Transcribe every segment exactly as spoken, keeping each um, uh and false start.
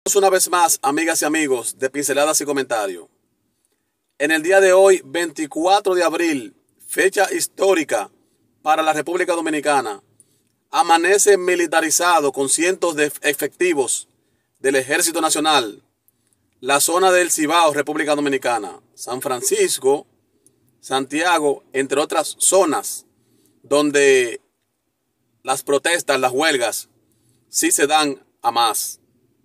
Una vez más, amigas y amigos de Pinceladas y Comentarios. En el día de hoy, veinticuatro de abril, fecha histórica para la República Dominicana, amanece militarizado con cientos de efectivos del Ejército Nacional la zona del Cibao, República Dominicana, San Francisco, Santiago, entre otras zonas donde las protestas, las huelgas, sí se dan a más.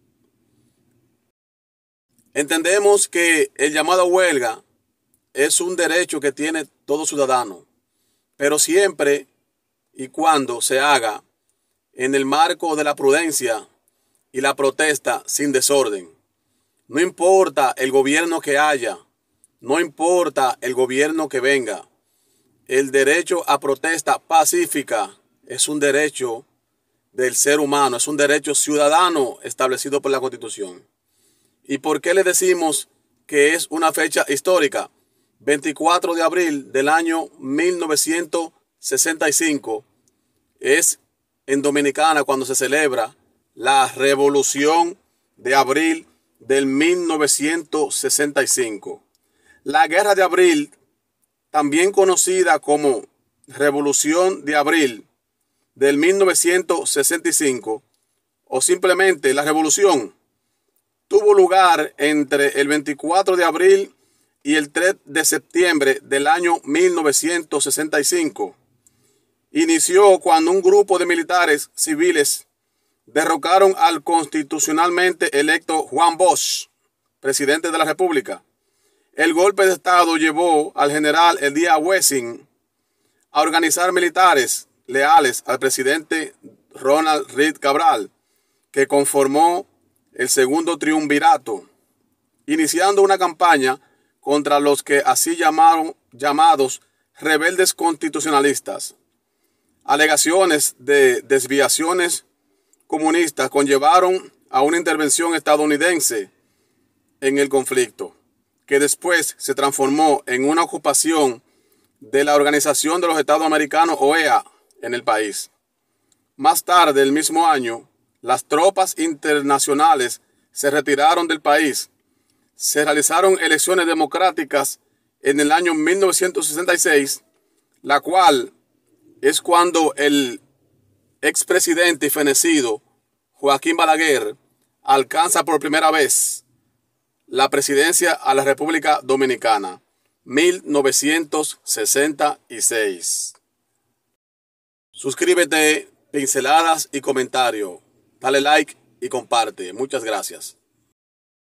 Entendemos que el llamado a huelga es un derecho que tiene todo ciudadano, pero siempre y cuando se haga en el marco de la prudencia y la protesta sin desorden. No importa el gobierno que haya, no importa el gobierno que venga, el derecho a protesta pacífica es un derecho del ser humano, es un derecho ciudadano establecido por la Constitución. ¿Y por qué le decimos que es una fecha histórica? veinticuatro de abril del año mil novecientos sesenta y cinco es en Dominicana cuando se celebra la Revolución de Abril del mil novecientos sesenta y cinco. La Guerra de Abril, también conocida como Revolución de Abril del mil novecientos sesenta y cinco, o simplemente la Revolución, tuvo lugar entre el veinticuatro de abril y el tres de septiembre del año mil novecientos sesenta y cinco. Inició cuando un grupo de militares civiles derrocaron al constitucionalmente electo Juan Bosch, presidente de la República. El golpe de Estado llevó al general Elías Wessing a organizar militares leales al presidente Ronald Reagan Cabral, que conformó el segundo triunvirato, iniciando una campaña contra los que así llamaron llamados rebeldes constitucionalistas. Alegaciones de desviaciones comunistas conllevaron a una intervención estadounidense en el conflicto, que después se transformó en una ocupación de la Organización de los Estados Americanos, O E A, en el país. Más tarde, el mismo año, las tropas internacionales se retiraron del país. Se realizaron elecciones democráticas en el año mil novecientos sesenta y seis, la cual es cuando el expresidente y fenecido Joaquín Balaguer alcanza por primera vez la presidencia a la República Dominicana, mil novecientos sesenta y seis. Suscríbete, Pinceladas y Comentarios. Dale like y comparte. Muchas gracias.